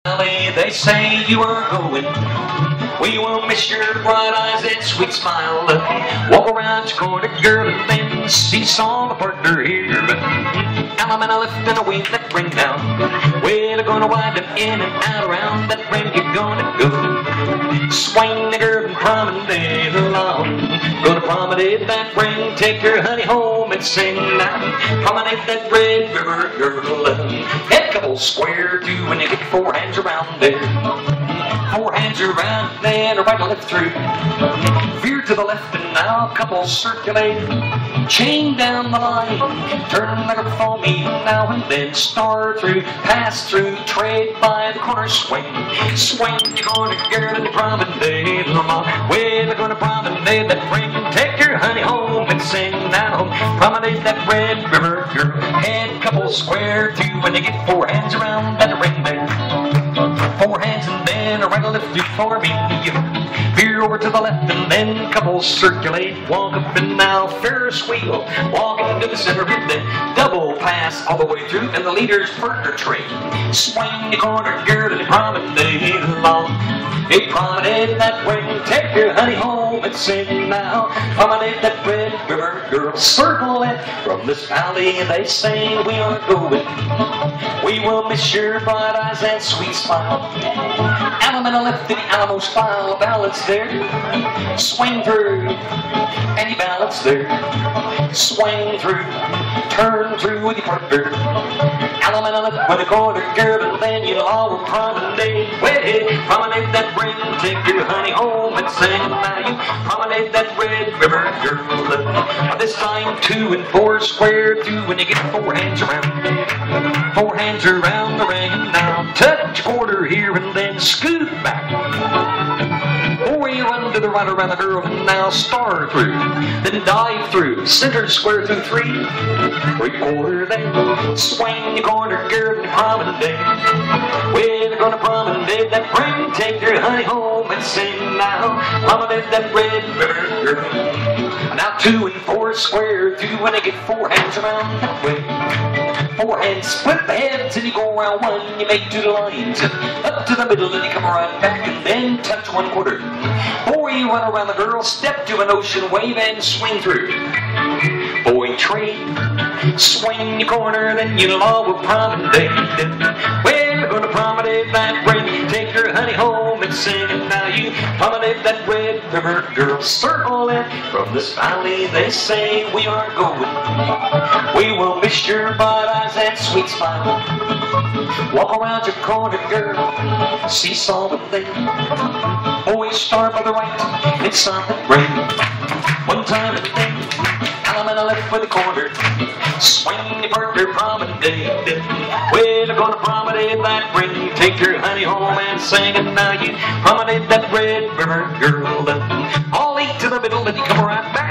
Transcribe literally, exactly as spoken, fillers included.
They say you are going. We will miss your bright eyes and sweet smile. Walk around your corner, girl, and then seesaw the partner here. I'm in a lift and a wing that bring down. We're gonna wind them in and out around that ring you're gonna go. Swing the girl and promenade along. Gonna promenade that ring, take your honey home and sing now. Promenade that red river, girl. Head couple square two when you get four hands around there. Four hands around, then a right and left through. Veer to the left and now a couple circulate. Chain down the line, turn like a foamy now and then. Star through, pass through, trade by the corner swing. Swing, you're gonna girl and you promenade along. Well, you're gonna promenade that ring, take your honey home and sing now. Promenade that red river, girl. Head couple square two when you get four hands around that ring there. Four hands and then a right and left before me. Veer over to the left and then couples circulate. Walk up and now Ferris wheel. Walk into the center and then double pass all the way through and the leader's partner trade. Swing the corner, girl, and promenade along. Hey, promenade that way, take your honey home and sing now. Promenade that red river, girl, circle it. From this valley they say we are going. We will miss your bright eyes and sweet smile. Alum and a lift in the Alamo style, balance there. Swing through, and you balance there. Swing through, turn through with your partner. Alum and a lift with a corner, girl, and then you'll all promenade. Way, promenade that ring, take your honey home and sing now. You promenade that red river, girl. This time two and four square two when you get four hands around. Four hands around the ring and now touch a quarter here and then scoot back. Or you run to the right around the girl and now star through. Then dive through, center square through three. Three quarter then swing your corner, girl, and promenade. We're gonna promenade that ring, take your honey home and sing now. Promenade that red river, girl. Now two and four square two when you get four hands around that way. Four hands, split the heads and you go around one, you make two lines. Up to the middle and you come right back and then touch one quarter. Or you run around the girl, step to an ocean wave and swing through. Boy trade, swing your corner, then you'll all will promenade. Well, we're gonna promenade that ring, take your honey home and sing it now. You promenade that red river, girl, circle it. From this valley they say we are going. We will miss your bright eyes and sweet smile. Walk around your corner, girl, seesaw the thing. Always start by the right, it's on the ring. One time and then I'm in a left with the corner. Swing your partner, promenade. We're gonna promenade that ring, take your honey home and sing it now. You promenade that red river, girl. All eight to the middle and you come right back.